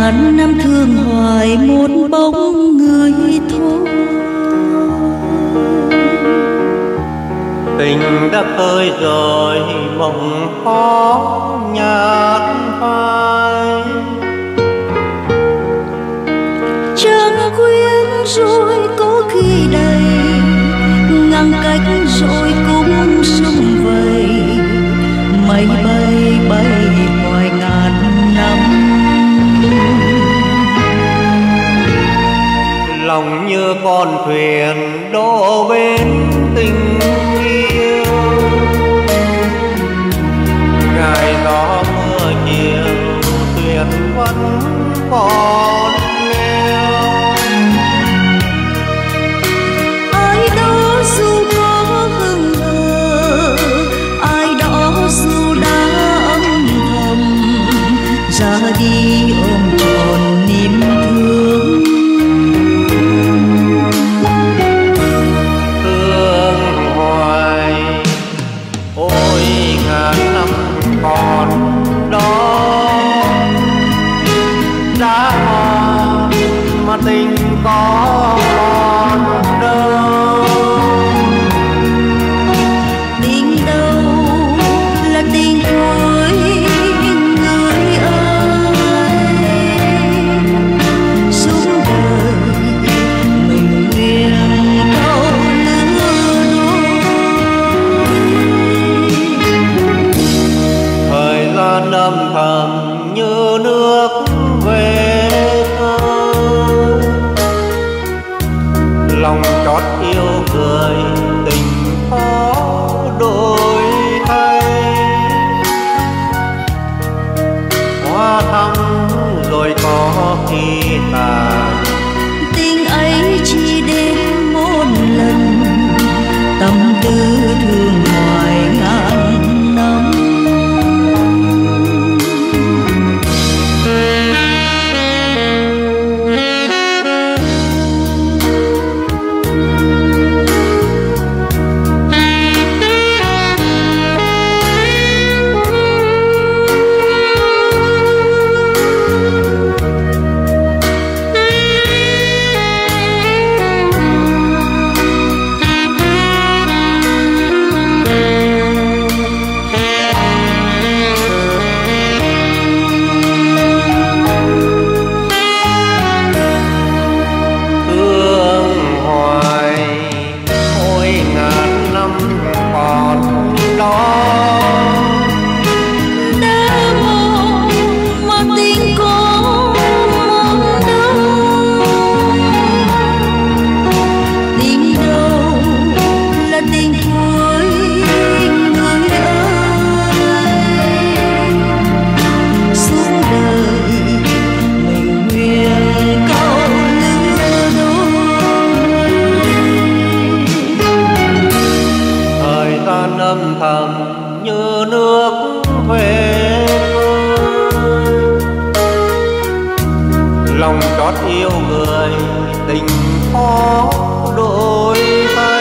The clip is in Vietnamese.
ngàn năm thương hoài một bóng người thôi. Tình đã khơi rồi mộng khó nhạt phai, Trăng khuyên rồi có khi đầy, ngang cách rồi cũng sum vầy. Mây bay bay hoài ngàn năm, lòng như con thuyền đổ bên tình yêu. Ngày gió mưa chiều thuyền vẫn còn neo. ai đó dù có hững hờ, ai đó dù đã âm thầm, ra đi ôm trọn niềm thương. Thương hoài ôi ngàn năm còn đó, đã hoa mà tình có còn đâu. Tình đâu là tình cuối người ơi, suốt đời mình nguyện câu lứa đôi. Thời gian âm thầm như nước về thơ, lòng chót yêu người tình khó đổi thay. Hoa thắm rồi có khi tàn, Tình ấy chỉ đến một lần, tâm tư thương hoài ngàn năm. âm thầm như nước về khơi. Lòng chót yêu người tình khó đổi thay.